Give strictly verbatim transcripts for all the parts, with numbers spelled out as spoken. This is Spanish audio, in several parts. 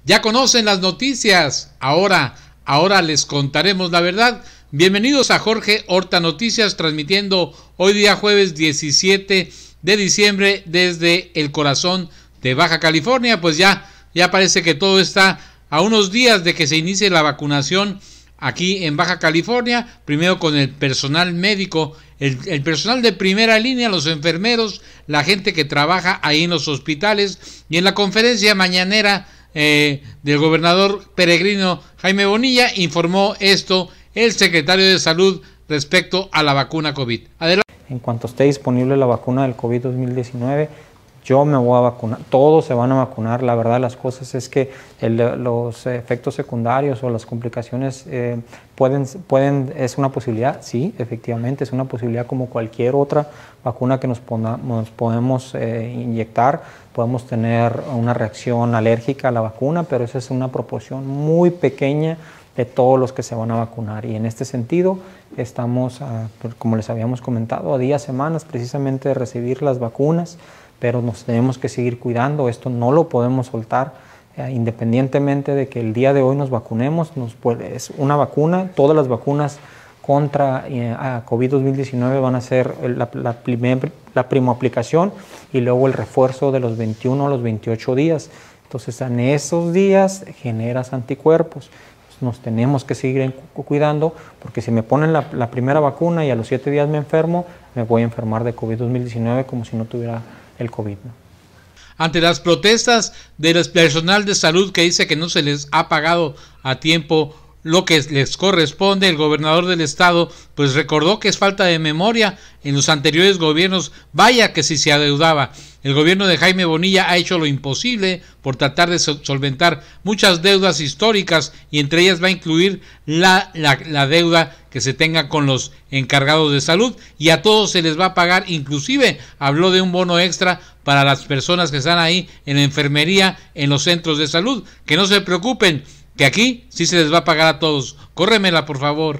Ya conocen las noticias, ahora, ahora les contaremos la verdad. Bienvenidos a Jorge Horta Noticias, transmitiendo hoy día jueves diecisiete de diciembre desde el corazón de Baja California. Pues ya, ya parece que todo está a unos días de que se inicie la vacunación aquí en Baja California, primero con el personal médico, el, el personal de primera línea, los enfermeros, la gente que trabaja ahí en los hospitales, y en la conferencia mañanera eh, del gobernador peregrino Jaime Bonilla informó esto el secretario de Salud respecto a la vacuna COVID. Adelante. En cuanto esté disponible la vacuna del COVID dos mil diecinueve, yo me voy a vacunar, todos se van a vacunar. La verdad, las cosas es que el, los efectos secundarios o las complicaciones eh, pueden, pueden, es una posibilidad, sí, efectivamente, es una posibilidad como cualquier otra vacuna que nos, pona, nos podemos eh, inyectar. Podemos tener una reacción alérgica a la vacuna, pero esa es una proporción muy pequeña de todos los que se van a vacunar. Y en este sentido, estamos, a, como les habíamos comentado, a días, semanas precisamente de recibir las vacunas, pero nos tenemos que seguir cuidando. Esto no lo podemos soltar, eh, independientemente de que el día de hoy nos vacunemos. Nos puede, es una vacuna, todas las vacunas contra eh, a COVID dos mil diecinueve van a ser la, la, primer, la primoaplicación y luego el refuerzo de los veintiuno a los veintiocho días. Entonces, en esos días generas anticuerpos. Nos tenemos que seguir cuidando, porque si me ponen la, la primera vacuna y a los siete días me enfermo, me voy a enfermar de COVID dos mil diecinueve como si no tuviera el COVID, ¿no? Ante las protestas del personal de salud que dice que no se les ha pagado a tiempo lo que les corresponde, el gobernador del estado pues recordó que es falta de memoria. En los anteriores gobiernos, vaya que si se adeudaba. El gobierno de Jaime Bonilla ha hecho lo imposible por tratar de solventar muchas deudas históricas, y entre ellas va a incluir la, la, la deuda que se tenga con los encargados de salud, y a todos se les va a pagar. Inclusive habló de un bono extra para las personas que están ahí en la enfermería, en los centros de salud. Que no se preocupen, que aquí sí se les va a pagar a todos. Córremela, por favor.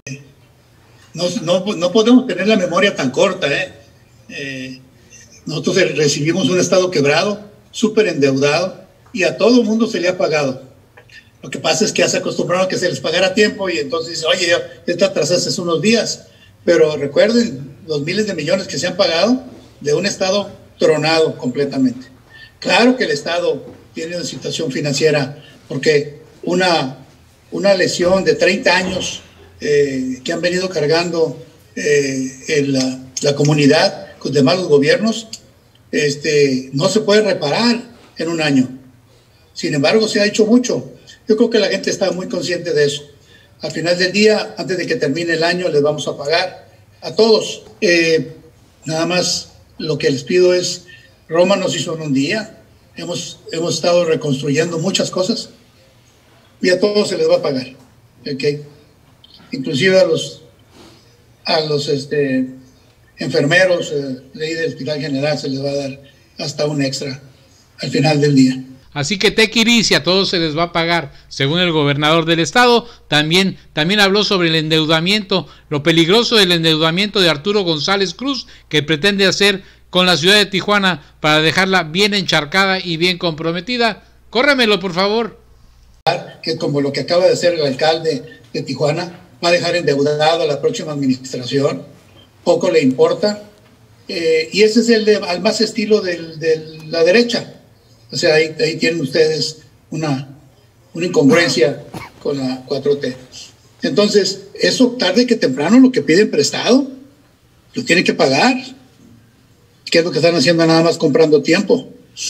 No, no, no podemos tener la memoria tan corta, ¿eh? Eh, nosotros recibimos un estado quebrado, súper endeudado, y a todo el mundo se le ha pagado. Lo que pasa es que ya se acostumbraron a que se les pagara a tiempo, y entonces dicen, oye, ya está atrasado hace unos días. Pero recuerden los miles de millones que se han pagado de un estado tronado completamente. Claro que el estado tiene una situación financiera, porque una, una lesión de treinta años eh, que han venido cargando eh, en la, la comunidad con de malos gobiernos, este, no se puede reparar en un año. Sin embargo, se ha hecho mucho. Yo creo que la gente está muy consciente de eso. Al final del día, antes de que termine el año, les vamos a pagar a todos. Eh, nada más lo que les pido es, Roma nos hizo en un día. Hemos, hemos estado reconstruyendo muchas cosas y a todos se les va a pagar. ¿Okay? Inclusive a los, a los este, enfermeros eh, de ahí del Hospital General se les va a dar hasta un extra al final del día. Así que tequirici, a todos se les va a pagar, según el gobernador del estado. También, también habló sobre el endeudamiento, lo peligroso del endeudamiento de Arturo González Cruz, que pretende hacer con la ciudad de Tijuana para dejarla bien encharcada y bien comprometida. Córremelo, por favor. Que como lo que acaba de hacer el alcalde de Tijuana, va a dejar endeudado a la próxima administración, poco le importa, eh, y ese es el de, al más estilo de la derecha. O sea, ahí, ahí tienen ustedes una, una incongruencia con la cuatro T. Entonces, eso tarde que temprano lo que piden prestado, lo tienen que pagar. ¿Qué es lo que están haciendo? Nada más comprando tiempo.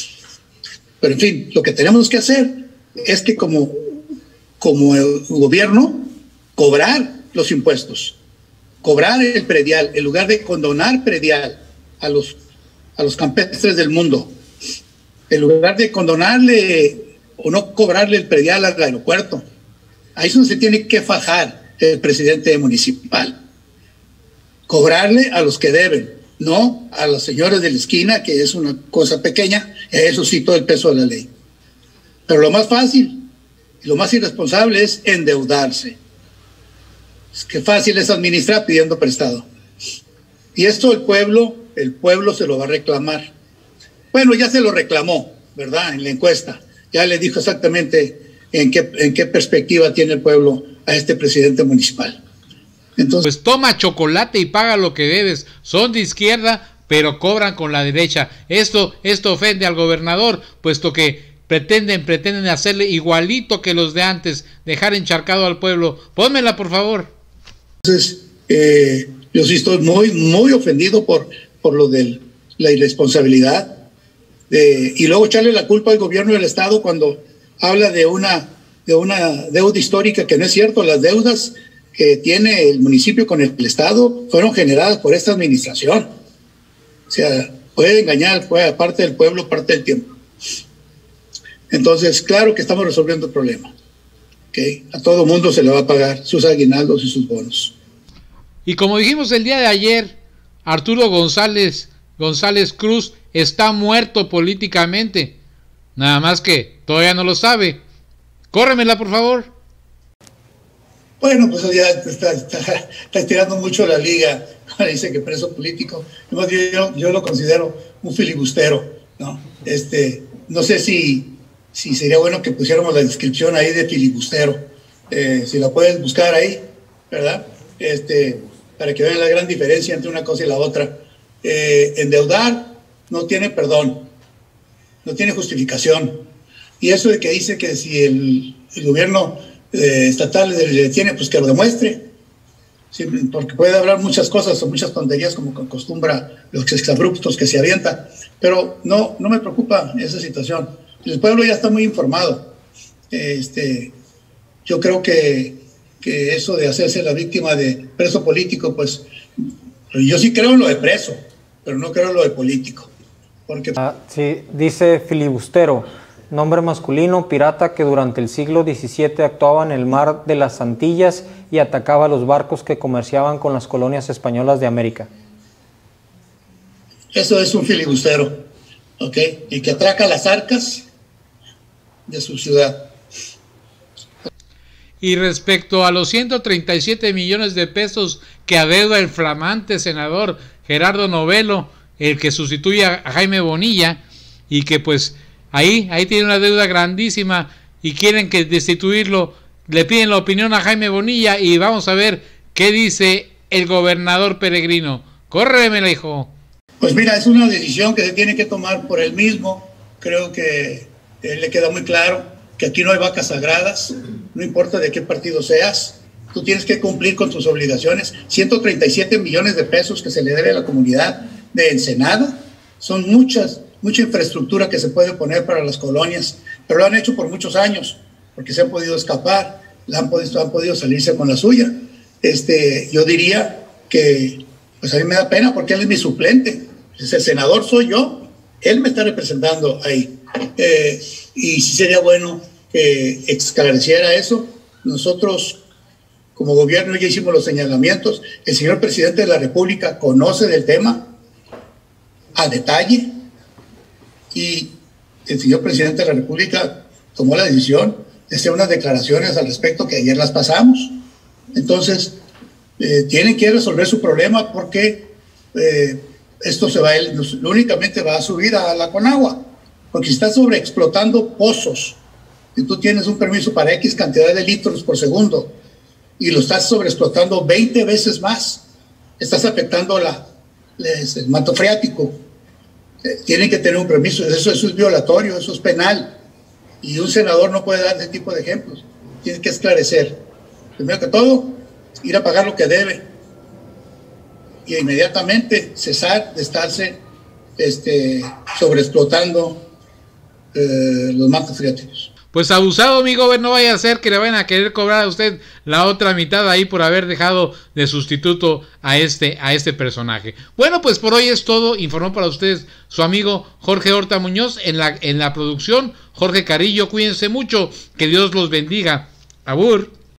Pero en fin, lo que tenemos que hacer es que como, como el gobierno, cobrar los impuestos, cobrar el predial, en lugar de condonar predial a los, a los campestres del mundo. En lugar de condonarle o no cobrarle el predial al aeropuerto. Ahí es donde se tiene que fajar el presidente municipal. Cobrarle a los que deben, no a los señores de la esquina, que es una cosa pequeña, eso sí, todo el peso de la ley. Pero lo más fácil y lo más irresponsable es endeudarse. Es que fácil es administrar pidiendo prestado. Y esto el pueblo, el pueblo se lo va a reclamar. Bueno, ya se lo reclamó, ¿verdad? En la encuesta. ya le dijo exactamente en qué, en qué perspectiva tiene el pueblo a este presidente municipal. Entonces, pues toma chocolate y paga lo que debes. Son de izquierda, pero cobran con la derecha. Esto, esto ofende al gobernador, puesto que pretenden, pretenden hacerle igualito que los de antes, dejar encharcado al pueblo. Pónmela, por favor. Entonces, eh, yo sí estoy muy, muy ofendido por, por lo de la irresponsabilidad. De, y luego echarle la culpa al gobierno del estado cuando habla de una, de una deuda histórica, que no es cierto. Las deudas que tiene el municipio con el estado fueron generadas por esta administración. O sea, puede engañar, puede, parte del pueblo, parte del tiempo. Entonces, claro que estamos resolviendo el problema. ¿Okay? A todo mundo se le va a pagar sus aguinaldos y sus bonos. Y como dijimos el día de ayer, Arturo González, González Cruz está muerto políticamente. Nada más que todavía no lo sabe. Córremela, por favor. Bueno, pues ya está, está, está estirando mucho la liga. Dice que preso político. Yo, yo lo considero un filibustero, ¿no? Este, no sé si, si sería bueno que pusiéramos la descripción ahí de filibustero. Eh, si la puedes buscar ahí, ¿verdad? Este, para que vean la gran diferencia entre una cosa y la otra. Eh, endeudar no tiene perdón, no tiene justificación. Y eso de que dice que si el, el gobierno eh, estatal le detiene, pues que lo demuestre. Sí, porque puede hablar muchas cosas o muchas tonterías como acostumbra los exabruptos que se avientan, pero no, no me preocupa esa situación. El pueblo ya está muy informado. Este, yo creo que, que eso de hacerse la víctima de preso político, pues yo sí creo en lo de preso, pero no creo en lo de político. Porque... Ah, sí, dice filibustero, nombre masculino, pirata que durante el siglo diecisiete actuaba en el mar de las Antillas y atacaba a los barcos que comerciaban con las colonias españolas de América. Eso es un filibustero, ¿ok? Y que atraca las arcas de su ciudad. Y respecto a los ciento treinta y siete millones de pesos que adeuda el flamante senador Gerardo Novelo, el que sustituye a Jaime Bonilla, y que pues ahí, ahí tiene una deuda grandísima y quieren que destituirlo, le piden la opinión a Jaime Bonilla y vamos a ver qué dice el gobernador Peregrino. Córremela, hijo. Pues mira, es una decisión que se tiene que tomar por él mismo. Creo que eh, le queda muy claro que aquí no hay vacas sagradas, no importa de qué partido seas, tú tienes que cumplir con tus obligaciones. ciento treinta y siete millones de pesos que se le debe a la comunidad de Ensenada, son muchas, mucha infraestructura que se puede poner para las colonias, pero lo han hecho por muchos años, porque se han podido escapar, han podido, han podido salirse con la suya. Este, yo diría que, pues a mí me da pena porque él es mi suplente, pues el senador soy yo, él me está representando ahí. Eh, y sí sería bueno que esclareciera eso. Nosotros, como gobierno, ya hicimos los señalamientos. El señor presidente de la República conoce del tema a detalle y el señor presidente de la República tomó la decisión de hacer unas declaraciones al respecto que ayer las pasamos. Entonces, eh, tienen que resolver su problema porque eh, esto se va, únicamente va a subir a la Conagua, porque si estás sobreexplotando pozos y tú tienes un permiso para X cantidad de litros por segundo y lo estás sobreexplotando veinte veces más, estás afectando la, les, el manto freático. Eh, tienen que tener un permiso, eso, eso es violatorio, eso es penal, y un senador no puede dar ese tipo de ejemplos. Tiene que esclarecer, primero que todo, ir a pagar lo que debe y inmediatamente cesar de estarse este, sobreexplotando eh, los mantos freáticos. Pues abusado, mi gobernador, no vaya a ser que le vayan a querer cobrar a usted la otra mitad ahí por haber dejado de sustituto a este, a este personaje. Bueno, pues por hoy es todo. Informó para ustedes su amigo Jorge Horta Muñoz en la, en la producción. Jorge Carillo, cuídense mucho, que Dios los bendiga. Abur.